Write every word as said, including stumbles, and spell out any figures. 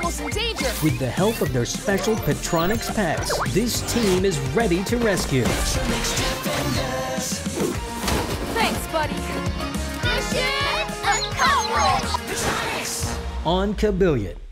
animals in danger. With the help of their special Petronix pets, this team is ready to rescue. Thanks, buddy. Mission accomplished! On Kabillion.